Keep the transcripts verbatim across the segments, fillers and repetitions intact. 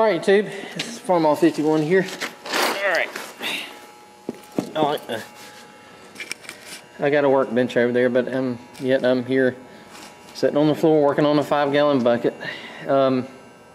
Alright YouTube, this is Farmall fifty-one here. Alright. Oh, uh, I got a workbench over there, but um, yet I'm here sitting on the floor working on a five gallon bucket. Um,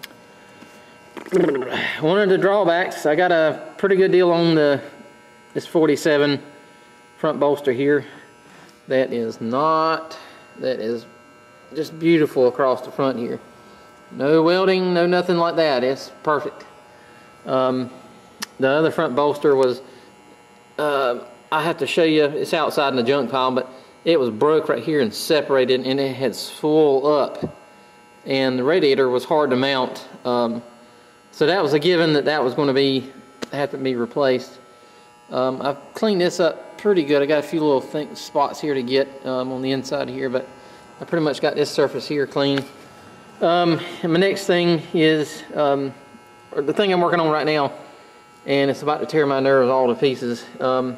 one of the drawbacks, I got a pretty good deal on the this forty-seven front bolster here. That is not, that is just beautiful across the front here. No welding, no nothing like that. It's perfect. Um, the other front bolster was, uh, I have to show you, it's outside in the junk pile, but it was broke right here and separated, and it had swelled up. And the radiator was hard to mount. Um, so that was a given that that was going to be, have to be replaced. Um, I've cleaned this up pretty good. I got a few little thing, spots here to get um, on the inside here, but I pretty much got this surface here clean. Um, and my next thing is, um, or the thing I'm working on right now, and it's about to tear my nerves all to pieces. Um,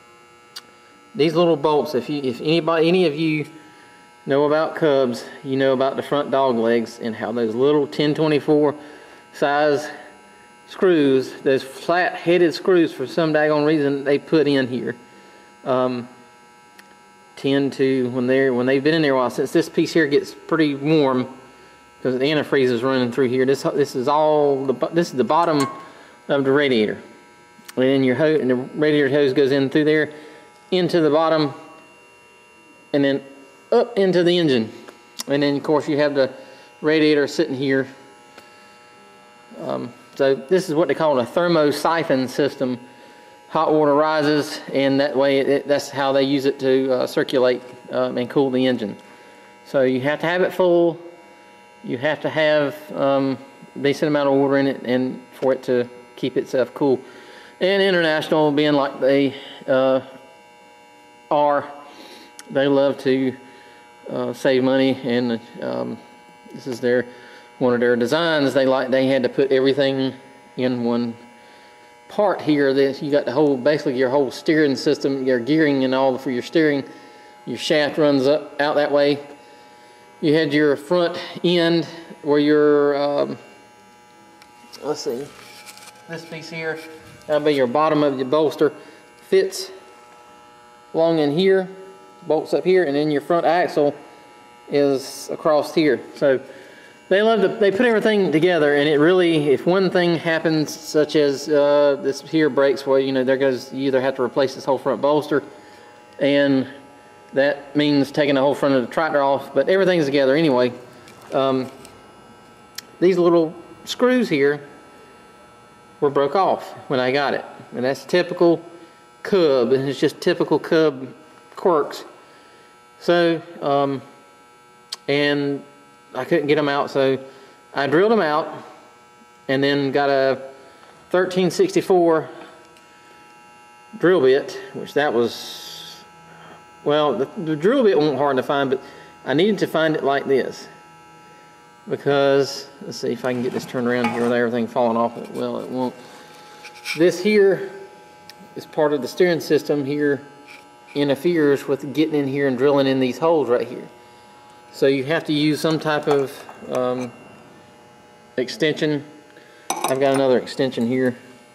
these little bolts, if you, if anybody, any of you know about Cubs, you know about the front dog legs and how those little ten twenty-four size screws, those flat-headed screws, for some daggone reason they put in here, um, tend to, when they're when they've been in there a while, since this piece here gets pretty warm. Because the antifreeze is running through here. This this is all the this is the bottom of the radiator, and then your hose and the radiator hose goes in through there, into the bottom, and then up into the engine, and then of course you have the radiator sitting here. Um, so this is what they call a thermosiphon system. Hot water rises, and that way it, it, that's how they use it to uh, circulate um, and cool the engine. So you have to have it full. You have to have um, a decent amount of water in it, and for it to keep itself cool. And International, being like they uh, are, they love to uh, save money, and um, this is their one of their designs. They like they had to put everything in one part here. This you got the whole, basically your whole steering system, your gearing and all for your steering. Your shaft runs up out that way. You had your front end where your, um, let's see, this piece here, that'll be your bottom of your bolster, fits along in here, bolts up here, and then your front axle is across here. So they love to, they put everything together, and it really, if one thing happens, such as uh, this here breaks, well, you know, there goes, you either have to replace this whole front bolster, and that means taking the whole front of the tractor off, but everything's together anyway. Um, these little screws here were broke off when I got it, and that's typical Cub, and it's just typical Cub quirks. So, um, and I couldn't get them out, so I drilled them out, and then got a thirteen sixty-four drill bit, which that was, well, the, the drill bit wasn't hard to find, but I needed to find it like this. Because, let's see if I can get this turned around here without everything falling off. Well, it won't. This here is part of the steering system here, interferes with getting in here and drilling in these holes right here. So you have to use some type of um, extension. I've got another extension here.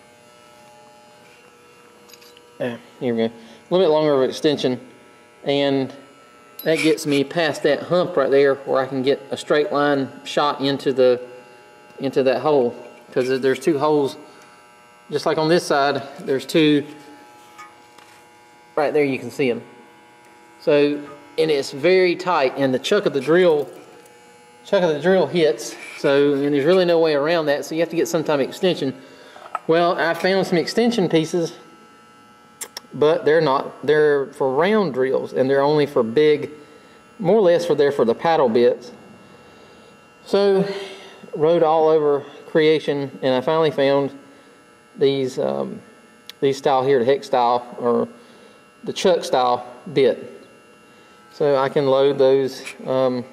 Ah, here we go. A little bit longer of an extension. And that gets me past that hump right there, where I can get a straight line shot into the into that hole, because there's two holes, just like on this side. There's two right there, you can see them. So, and it's very tight, and the chuck of the drill chuck of the drill hits. So, and there's really no way around that. So you have to get some type of extension. Well, I found some extension pieces, but they're not, they're for round drills, and they're only for big, more or less for there for the paddle bits. So rode all over creation, and I finally found these um, these style here, the hex style, or the chuck style bit. So I can load those, um,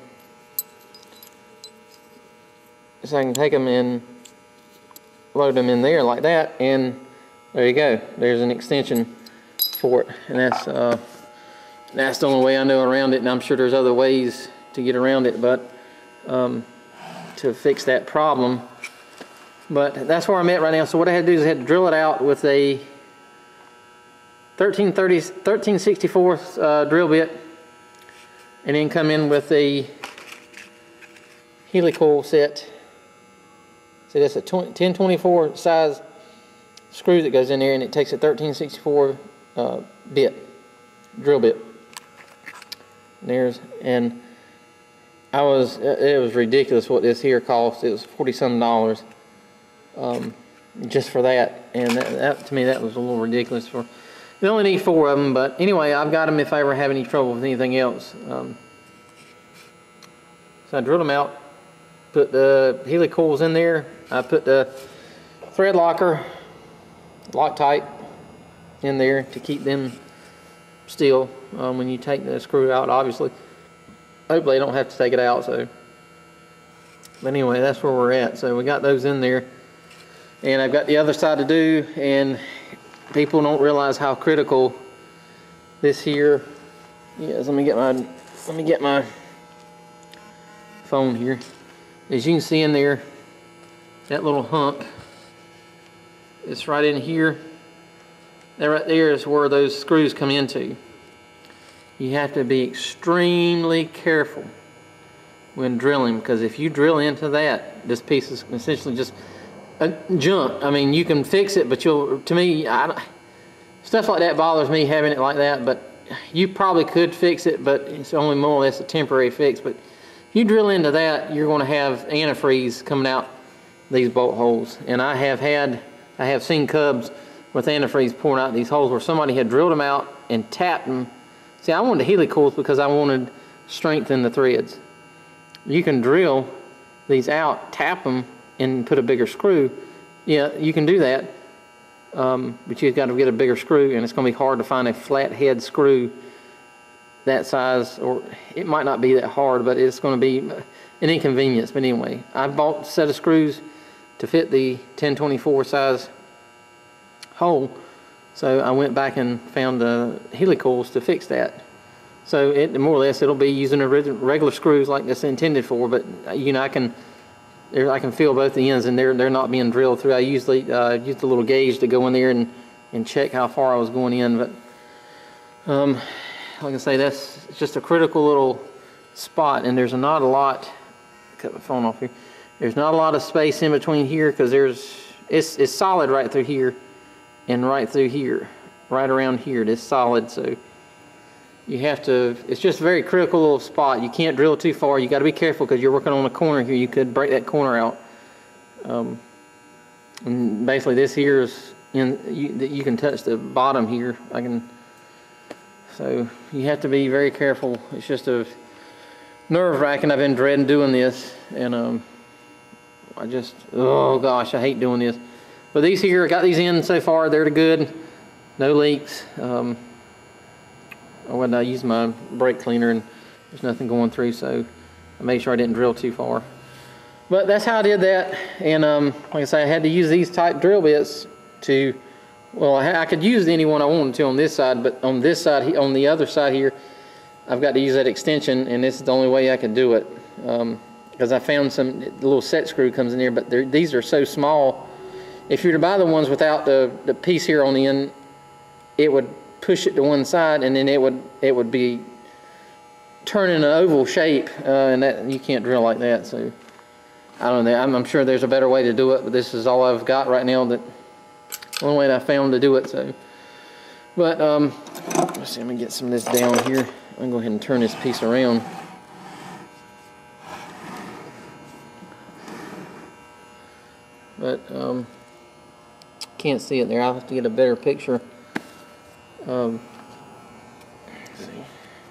so I can take them and load them in there like that, and there you go, there's an extension for it. And that's uh, that's the only way I know around it, and I'm sure there's other ways to get around it, but um, to fix that problem, But that's where I'm at right now. So what I had to do is I had to drill it out with a thirteen thirty, thirteen sixty-four uh, drill bit, and then come in with a helicoil set. So that's a ten twenty-four size screw that goes in there, and it takes a thirteen sixty-four uh, bit, drill bit. And there's and I was it was ridiculous what this here cost. It was forty some dollars. Um, just for that, and that, that to me that was a little ridiculous. For you only need four of them, but anyway, I've got them if I ever have any trouble with anything else. Um, so I drilled them out, put the helicoils in there. I put the thread locker, Loctite, in there to keep them still um, when you take the screw out. Obviously, hopefully I don't have to take it out. So, but anyway, that's where we're at. So we got those in there. And I've got the other side to do, and people don't realize how critical this here is. Let me get my let me get my phone here. As you can see in there, that little hump, it's right in here. That right there is where those screws come into. You have to be extremely careful when drilling, because if you drill into that, this piece is essentially just a junk. I mean, you can fix it, but you'll, to me, I, stuff like that bothers me, having it like that. But you probably could fix it, but it's only more or less a temporary fix. But if you drill into that, you're going to have antifreeze coming out these bolt holes. And I have had, I have seen cubs with antifreeze pouring out these holes where somebody had drilled them out and tapped them. See, I wanted the helicoils because I wanted to strengthen the threads. You can drill these out, tap them, and put a bigger screw. Yeah, you can do that, um, but you've got to get a bigger screw, and it's going to be hard to find a flat head screw that size, or it might not be that hard, but it's going to be an inconvenience. But anyway, I bought a set of screws to fit the ten twenty-four size hole, so I went back and found the helicoils to fix that. So it more or less it'll be using a regular screws like this intended for, but you know I can. There, I can feel both the ends, and they're they're not being drilled through. I usually uh, used a little gauge to go in there and and check how far I was going in. But um, like I say, that's just a critical little spot, and there's not a lot. Cut my phone off here. There's not a lot of space in between here because there's it's it's solid right through here, and right through here, right around here. It's solid, so you have to, it's just a very critical little spot. You can't drill too far. You got to be careful because you're working on a corner here. You could break that corner out. Um, and basically this here is, in, you, you can touch the bottom here. I can, so you have to be very careful. It's just a nerve wracking. I've been dreading doing this, and um, I just, oh gosh, I hate doing this. But these here, I got these in so far. They're good. No leaks. Um, When I used my brake cleaner and there's nothing going through, so I made sure I didn't drill too far. But that's how I did that, and um, like I say, I had to use these type drill bits to, well, I, I could use any one I wanted to on this side, but on this side, on the other side here, I've got to use that extension, and this is the only way I could do it. Because um, I found some, the little set screw comes in here, but these are so small. If you were to buy the ones without the, the piece here on the end, it would push it to one side, and then it would it would be turning an oval shape, uh, and that you can't drill like that. So I don't know. I'm, I'm sure there's a better way to do it, but this is all I've got right now. That one way that I found to do it. So, but um, let's see. Let me get some of this down here. I'm gonna go ahead and turn this piece around. But um, can't see it there. I'll have to get a better picture. Um, let's see.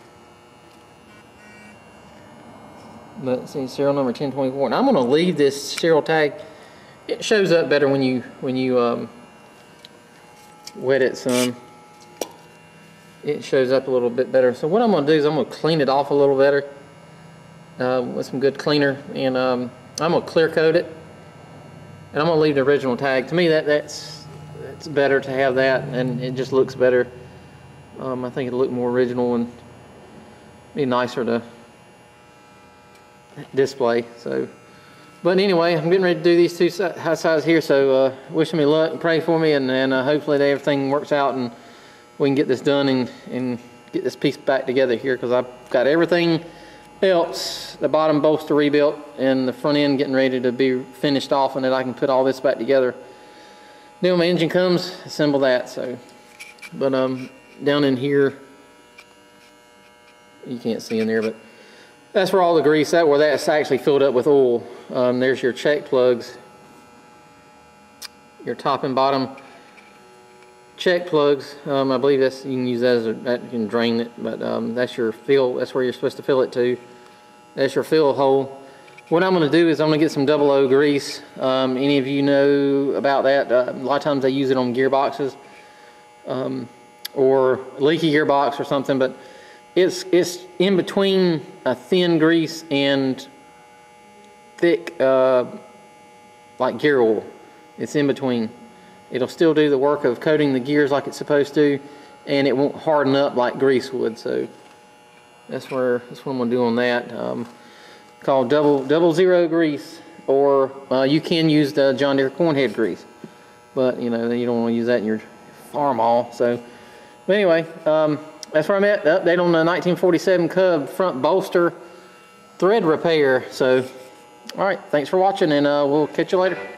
But see, serial number ten twenty-four, and I'm going to leave this serial tag. It shows up better when you when you um, wet it some. It shows up a little bit better. So what I'm going to do is I'm going to clean it off a little better uh, with some good cleaner, and um, I'm going to clear coat it, and I'm going to leave the original tag. To me, that that's it's better to have that, and it just looks better. Um, I think it'll look more original and be nicer to display. So But anyway, I'm getting ready to do these two high sides here, so uh, wishing me luck and pray for me, and, and uh, hopefully everything works out and we can get this done and, and get this piece back together here, because I've got everything else, the bottom bolster rebuilt and the front end getting ready to be finished off, and then I can put all this back together. Then when my engine comes, assemble that. So, but um, down in here, you can't see in there, but that's where all the grease, that where that's actually filled up with oil. Um, there's your check plugs, your top and bottom check plugs. Um, I believe that's, you can use that as a, that you can drain it, but um, that's your fill. That's where you're supposed to fill it to. That's your fill hole. What I'm going to do is I'm going to get some double O grease. Um, any of you know about that? Uh, a lot of times they use it on gearboxes um, or leaky gearbox or something, but it's it's in between a thin grease and thick uh, like gear oil. It's in between. It'll still do the work of coating the gears like it's supposed to, and it won't harden up like grease would. So that's where that's what I'm gonna do on that. Um, called double double zero grease, or uh, you can use the John Deere cornhead grease, but you know you don't want to use that in your farm all. So, but anyway, um, that's where I'm at. The update on the nineteen forty-seven Cub front bolster thread repair. So, all right, thanks for watching, and uh, we'll catch you later.